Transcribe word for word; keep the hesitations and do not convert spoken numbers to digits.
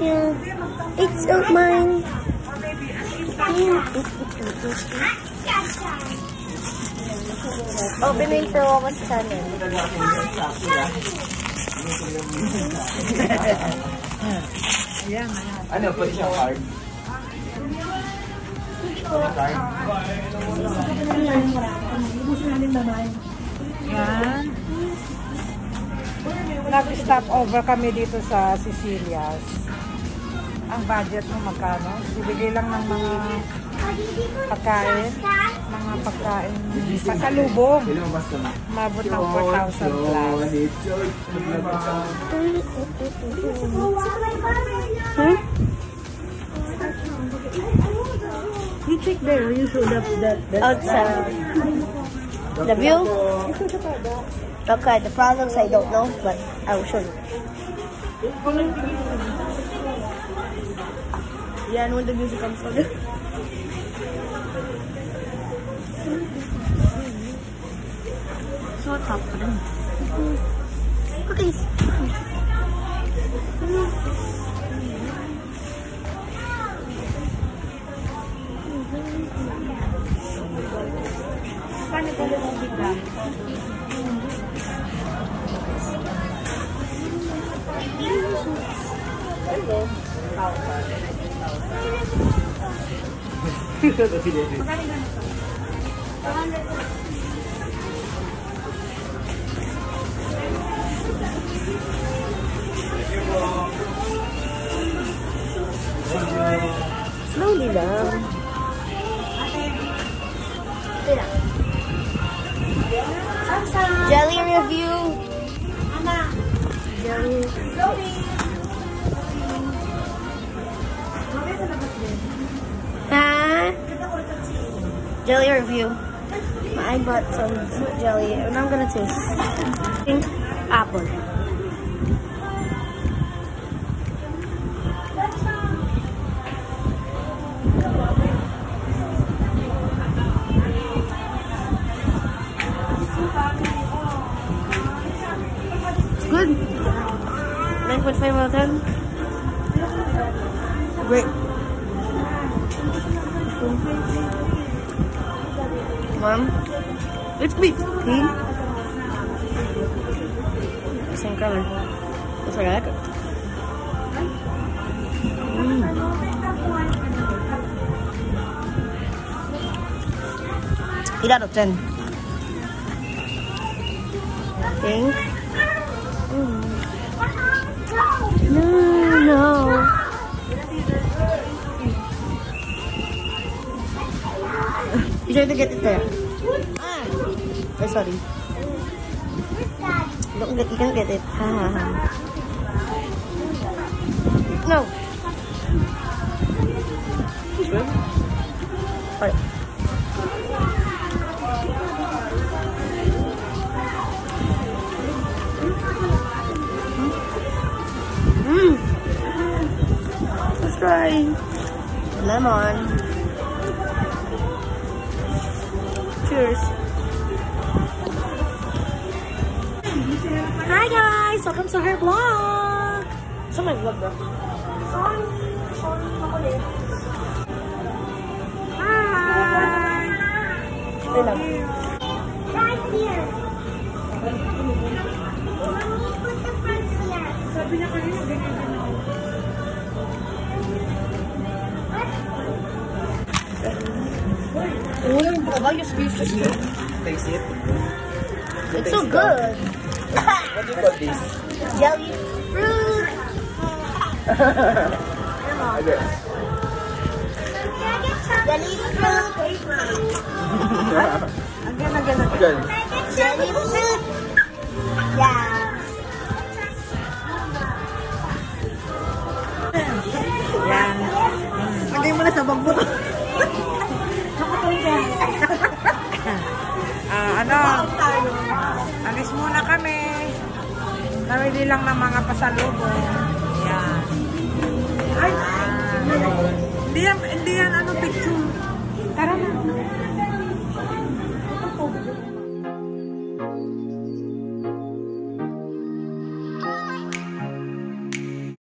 Yeah. It's not mine. Opening for Wawa's channel. Ano, pwede siyang card? Card? Yan. Nag-stop over kami dito sa Cecilia's. Ang budget mo magkano? Bibigay lang ng mga pagkain, mga pagkain pasalubong. Mabot ng four thousand plus. Hmm? You check there, you show that, that, that outside. The view? Okay, the products I don't know, but I will show you. Yeah, and when the music comes on. So what's happening? Cookies. Paano ko lang bigla? Slowly lang. Jelly review. Jelly. Ah, jelly review. I bought some jelly and I'm gonna taste pink apple. Good. nine point five out of ten. Great. Mom, it's pink. Pink. Same color. That's what I like it. Mm. eight out of ten. Pink. Mm. No, no. You try to get it there. Ah. Oh, sorry. Don't get, you can't get it. Ha ha ha. No. Alright. Mmm. Let's try lemon. Cheers. Hi guys, welcome to her vlog. It's my vlog, bro. Sorry, sorry, hi. Right here. Put the front here. Sabi na kanina ganyan din ako. Oh, why your speech just good? Taste it. It's so good. What do you call this? Jelly fruit. Okay. Jelly fruit. Again, again, again. Again. Jelly fruit. Yeah. Yan. Lagay mo na sa bag mo. Ah, ano? Alis muna kami. Nawili lang ng mga pasalubong. Yan. Ay, hindi yan, hindi yan ano,